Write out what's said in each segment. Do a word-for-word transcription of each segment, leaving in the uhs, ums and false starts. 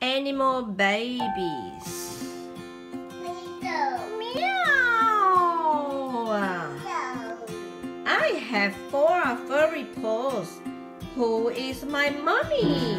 animal babies. Meow. I have four furry paws. Who is my mommy?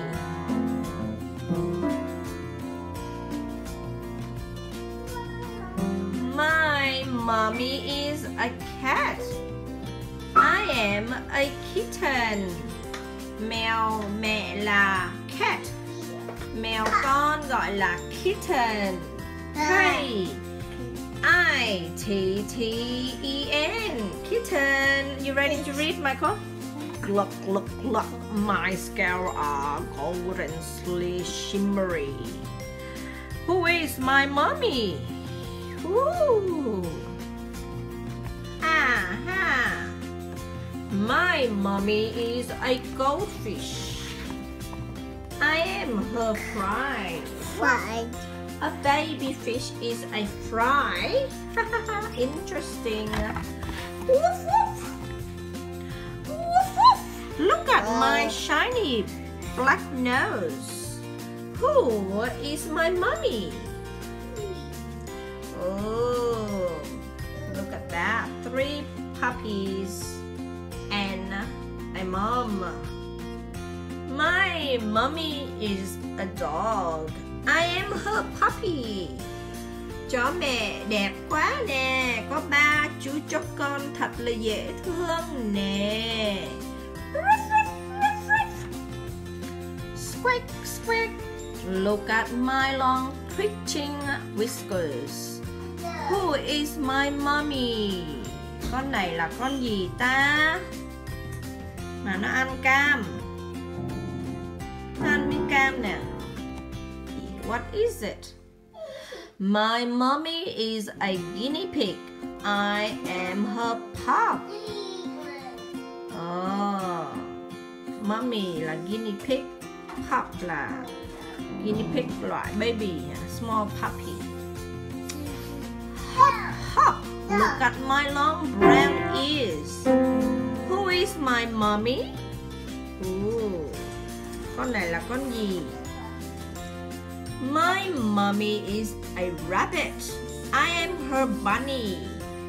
My mommy is a cat. I am a kitten. Mèo mẹ là cat. Mèo con gọi là kitten. Hey, I T T E N, kitten. You ready to read, Michael? Look, look, look. My scales are golden, shimmery. Who is my mommy? Ooh. Aha. My mommy is a goldfish. I am her fry. Fry. A baby fish is a fry. Interesting. Woof, woof. Woof, woof. Look at my shiny black nose. Who is my mommy? Oh, look at that. Three puppies and a mom. My mommy is a dog. I am her puppy. Chó mẹ đẹp quá nè. Có ba chú chó con thật là dễ thương nè. Squeak, squeak. Look at my long twitching whiskers. Who is my mommy? Con này là con gì ta? Mà nó ăn cam. Nó ăn miếng cam nè. What is it? My mommy is a guinea pig. I am her pup. Oh, mommy là guinea pig, pup là guinea pig loại baby, small puppy. Hop, hop. Look at my long brown ears. Who is my mommy? Ooh, con này là con gì? My mommy is a rabbit. I am her bunny.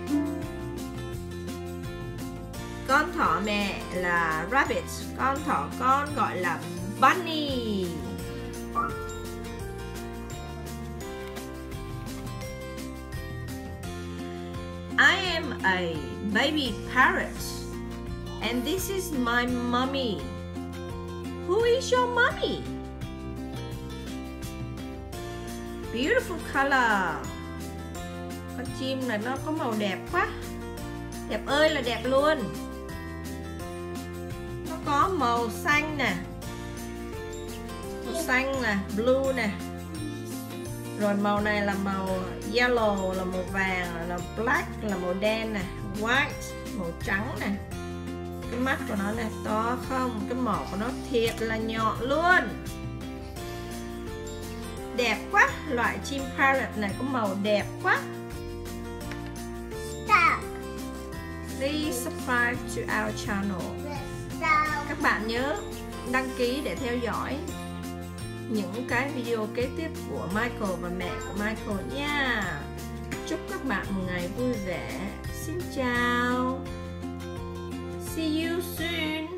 Con thỏ mẹ là rabbit. Con thỏ con gọi là bunny. I am a baby parrot. And this is my mommy. Who is your mommy? Beautiful color. Con chim này nó có màu đẹp quá. Đẹp ơi là đẹp luôn. Nó có màu xanh nè. Màu xanh nè, blue nè. Rồi màu này là màu yellow là màu vàng, là black là màu đen nè, white màu trắng nè. Cái mắt của nó nè to không, cái mỏ của nó thiệt là nhọn luôn. Đẹp quá, loại chim parrot này có màu đẹp quá. Stop. Please subscribe to our channel. Stop. Các bạn nhớ đăng ký để theo dõi những cái video kế tiếp của Michael và mẹ của Michael nha. Chúc các bạn một ngày vui vẻ. Xin chào. See you soon.